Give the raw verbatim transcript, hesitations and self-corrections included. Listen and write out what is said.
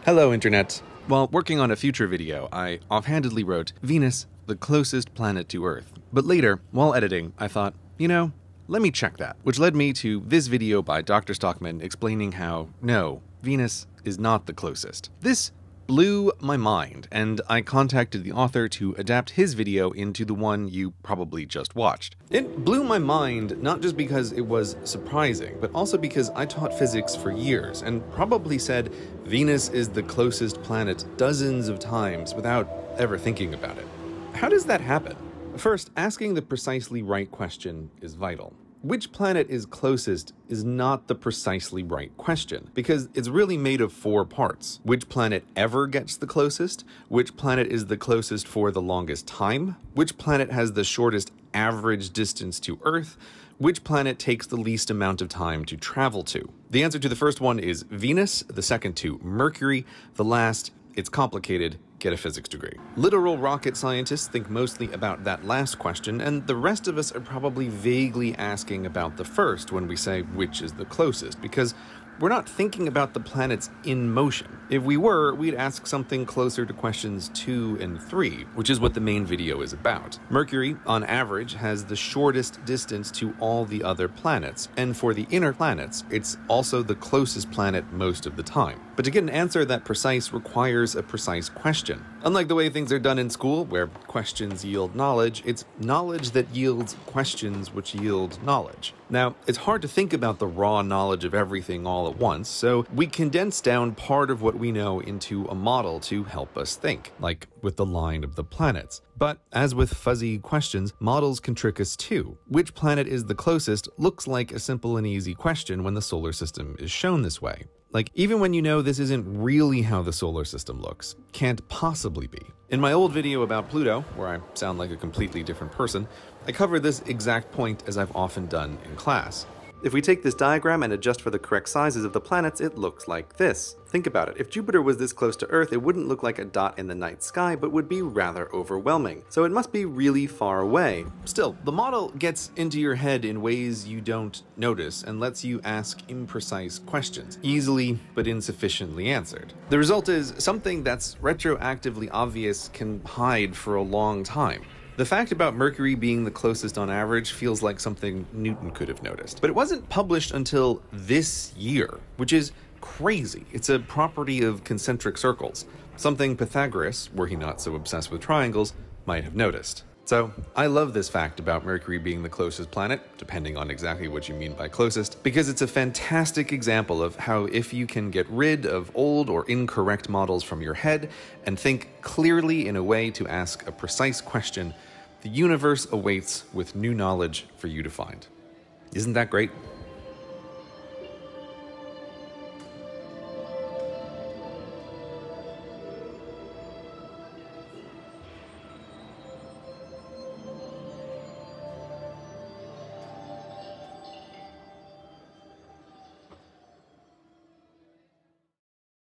Hello, Internet. While working on a future video, I offhandedly wrote, Venus, the closest planet to Earth. But later, while editing, I thought, you know, let me check that. Which led me to this video by Doctor Stockman explaining how, no, Venus is not the closest. This blew my mind, and I contacted the author to adapt his video into the one you probably just watched. It blew my mind not just because it was surprising, but also because I taught physics for years and probably said Venus is the closest planet dozens of times without ever thinking about it. How does that happen? First, asking the precisely right question is vital. Which planet is closest is not the precisely right question, because it's really made of four parts. Which planet ever gets the closest? Which planet is the closest for the longest time? Which planet has the shortest average distance to Earth? Which planet takes the least amount of time to travel to? The answer to the first one is Venus, the second two, Mercury, the last, it's complicated, get a physics degree. Literal rocket scientists think mostly about that last question, and the rest of us are probably vaguely asking about the first when we say which is the closest, because we're not thinking about the planets in motion. If we were, we'd ask something closer to questions two and three, which is what the main video is about. Mercury, on average, has the shortest distance to all the other planets, and for the inner planets, it's also the closest planet most of the time. But to get an answer that precise requires a precise question. Unlike the way things are done in school, where questions yield knowledge, it's knowledge that yields questions which yield knowledge. Now, it's hard to think about the raw knowledge of everything all at once, so we condense down part of what we know into a model to help us think, like with the line of the planets. But as with fuzzy questions, models can trick us too. Which planet is the closest looks like a simple and easy question when the solar system is shown this way. Like, even when you know this isn't really how the solar system looks, can't possibly be. In my old video about Pluto, where I sound like a completely different person, I covered this exact point as I've often done in class. If we take this diagram and adjust for the correct sizes of the planets, it looks like this. Think about it. If Jupiter was this close to Earth, it wouldn't look like a dot in the night sky, but would be rather overwhelming. So it must be really far away. Still, the model gets into your head in ways you don't notice and lets you ask imprecise questions, easily but insufficiently answered. The result is something that's retroactively obvious can hide for a long time. The fact about Mercury being the closest on average feels like something Newton could have noticed. But it wasn't published until this year, which is crazy. It's a property of concentric circles, something Pythagoras, were he not so obsessed with triangles, might have noticed. So, I love this fact about Mercury being the closest planet, depending on exactly what you mean by closest, because it's a fantastic example of how if you can get rid of old or incorrect models from your head and think clearly in a way to ask a precise question, the universe awaits with new knowledge for you to find. Isn't that great?